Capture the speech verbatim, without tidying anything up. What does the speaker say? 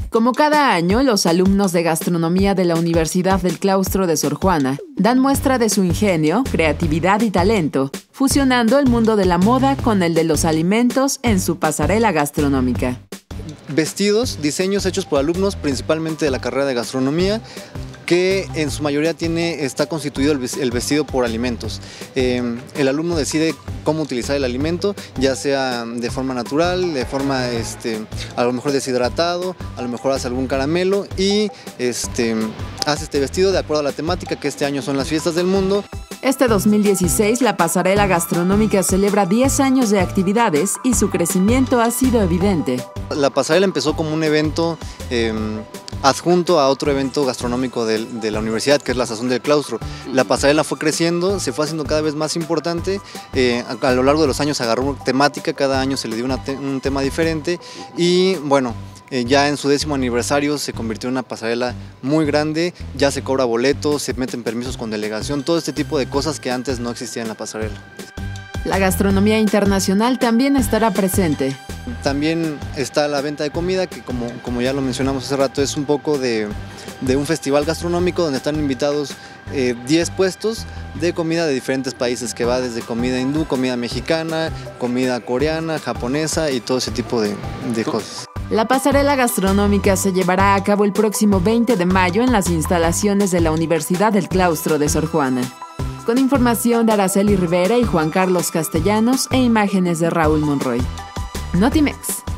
Como cada año, los alumnos de gastronomía de la Universidad del Claustro de Sor Juana dan muestra de su ingenio, creatividad y talento, fusionando el mundo de la moda con el de los alimentos en su pasarela gastronómica. Vestidos, diseños hechos por alumnos, principalmente de la carrera de gastronomía, que en su mayoría tiene, está constituido el vestido por alimentos. Eh, el alumno decide cómo utilizar el alimento, ya sea de forma natural, de forma este, a lo mejor deshidratado, a lo mejor hace algún caramelo y este, hace este vestido de acuerdo a la temática, que este año son las fiestas del mundo. Este dos mil dieciséis, la pasarela gastronómica celebra diez años de actividades y su crecimiento ha sido evidente. La pasarela empezó como un evento eh, adjunto a otro evento gastronómico de, de la universidad, que es la Sazón del Claustro. La pasarela fue creciendo, se fue haciendo cada vez más importante, eh, a, a lo largo de los años agarró temática, cada año se le dio una te un tema diferente y bueno, Eh, ya en su décimo aniversario se convirtió en una pasarela muy grande, ya se cobra boletos, se meten permisos con delegación, todo este tipo de cosas que antes no existían en la pasarela. La gastronomía internacional también estará presente. También está la venta de comida, que como, como ya lo mencionamos hace rato, es un poco de, de un festival gastronómico donde están invitados eh, diez puestos de comida de diferentes países, que va desde comida hindú, comida mexicana, comida coreana, japonesa y todo ese tipo de, de cosas. La pasarela gastronómica se llevará a cabo el próximo veinte de mayo en las instalaciones de la Universidad del Claustro de Sor Juana. Con información de Araceli Rivera y Juan Carlos Castellanos e imágenes de Raúl Monroy. Notimex.